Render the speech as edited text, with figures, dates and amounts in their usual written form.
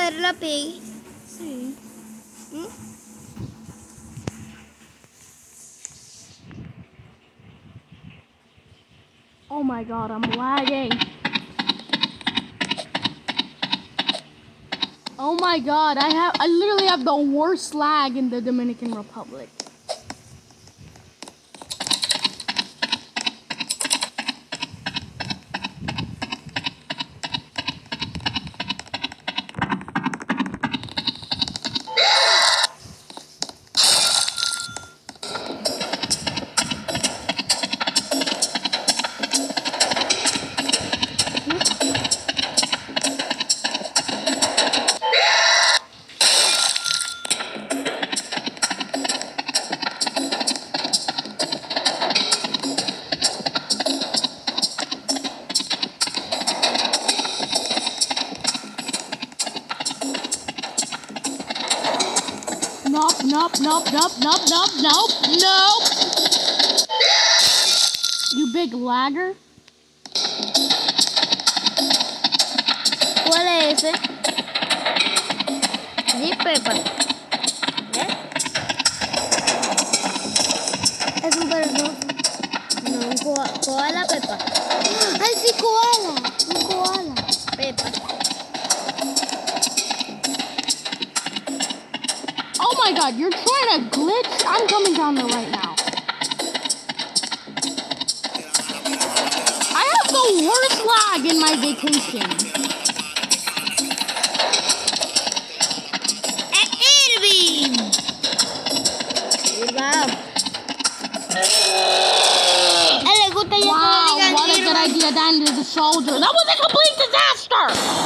ver la Piggy? Sí. Oh my god, I'm lagging. Oh my god, I literally have the worst lag in the Dominican Republic. Nope. You big lagger. ¿Cuál es ese? Sí, Pepa. Es un perro. No, un koala, Pepa. ¡Ay, sí, koala! Un koala. Pepa. Oh my god, you're trying to glitch? I'm coming down there right now. I have the worst lag in my vacation. Irving! Wow, what a good idea to end as a soldier. That was a complete disaster!